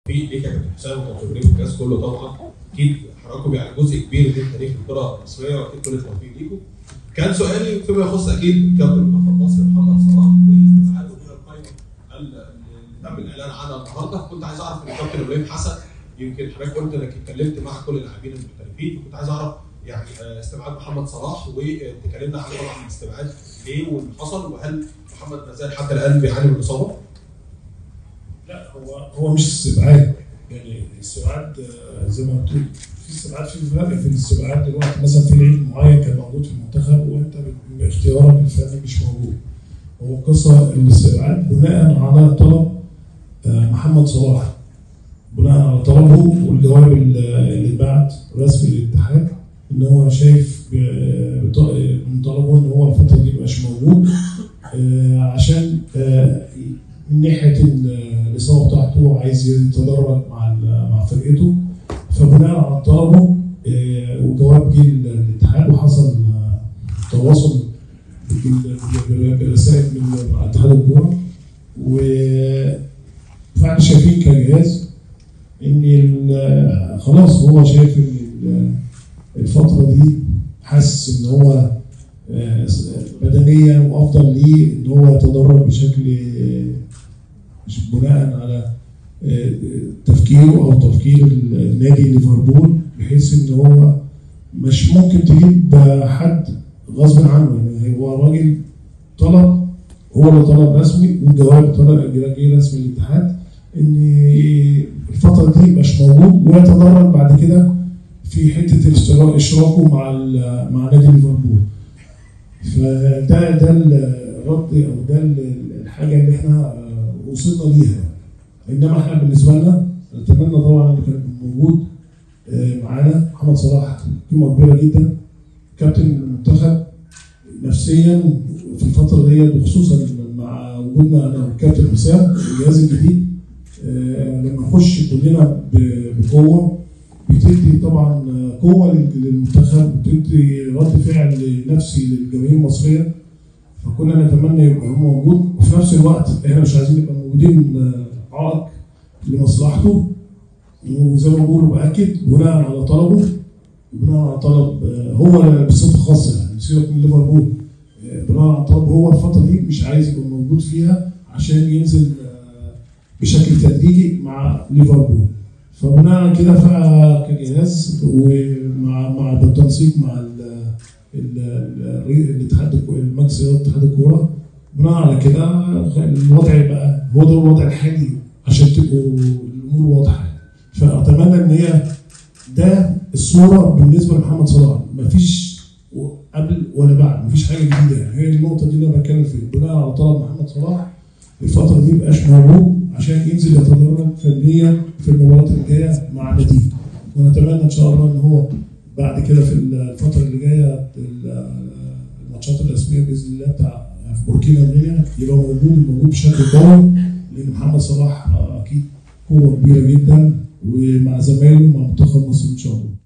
ليك يا كابتن حسام وكابتن في الكاس كله طبعا. اكيد حضراتكم يعني جزء كبير من تاريخ الكره المصريه، واكيد كل التوفيق ليكم. كان سؤالي فيما يخص اكيد كابتن منتخب مصر محمد صلاح واستبعاده من القائمه اللي تم الاعلان عنها النهارده. كنت عايز اعرف من الكابتن ابراهيم حسن، يمكن حضرتك قلت انك اتكلمت مع كل اللاعبين المحترفين، وكنت عايز اعرف يعني استبعاد محمد صلاح، واتكلمنا عن طبعا الاستبعاد ليه واللي حصل، وهل محمد ما زال حتى الان بيعاني من الاصابه؟ لا، هو مش استبعاد، يعني الاستبعاد زي ما بتقول في استبعاد، في فرق في الاستبعاد. دلوقتي مثلا في لعيب معين كان موجود في المنتخب وانت باختيارك الفني مش موجود. هو قصه الاستبعاد بناء على طلب محمد صلاح، بناء على طلبه والجواب اللي اتبعت رسمي للاتحاد ان هو شايف من طلبه ان هو الفتره دي مبقاش موجود عشان من ناحيه الاصابه بتاعته عايز يتدرب مع فرقته. فبناء على طلبه وجواب جه للاتحاد وحصل تواصل برسائل من اتحاد الكوره، فاحنا شايفين كجهاز ان خلاص هو شايف ان الفتره دي حاسس ان هو بدنيا وافضل ليه ان هو يتدرب بشكل بناء على تفكيره او تفكير النادي ليفربول، بحيث ان هو مش ممكن تجيب حد غصب عنه. يعني هو راجل طلب، هو اللي طلب رسمي والجواب جه رسمي للاتحاد ان الفتره دي مش موجود ويتدرب بعد كده في حته اشراكه مع نادي ليفربول. فده الرد او ده الحاجه اللي احنا وصلنا ليها. انما احنا بالنسبه لنا نتمنى طبعا ان كان موجود معانا محمد صلاح، قيمه كبيره جدا، كابتن المنتخب نفسيا في الفتره ديت، وخصوصا مع وجودنا انا والكابتن حسام الجهاز الجديد. لما نخش كلنا بقوه بتدي طبعا قوه للمنتخب، وبتدي رد فعل نفسي للجماهير المصريه. فكنا نتمنى يبقى هو موجود، وفي نفس الوقت احنا مش عايزين نبقى موجودين عائق لمصلحته. وزي ما بقولوا باكد بناء على طلبه، بناء على طلب هو بصفه خاصه، يعني سيبك من ليفربول، بناء على طلب هو الفتره دي مش عايز يبقى موجود فيها عشان ينزل بشكل تدريجي مع ليفربول. فبناء على كده كجهاز ومع بالتنسيق مع الاتحاد المجلس اتحاد الكوره، بناء على كده الوضع يبقى هو ده الوضع الحالي عشان تبقوا الامور واضحه. فاتمنى ان هي ده الصوره بالنسبه لمحمد صلاح، مفيش قبل ولا بعد، مفيش حاجه جديده. يعني هي النقطه دي اللي انا بتكلم فيها، بناء على طلب محمد صلاح الفتره دي مبقاش موجود عشان ينزل يتدرب فنيا في المباراه الجايه مع ناديه. ونتمنى ان شاء الله ان هو بعد كده في الفتره اللي جايه الماتشات الرسميه باذن الله بتاع في بوركينا غينيا يبقى موجود بشكل قوي، لان محمد صلاح اكيد قوه كبيره جدا، ومع زمايله مع منتخب مصر ان شاء الله.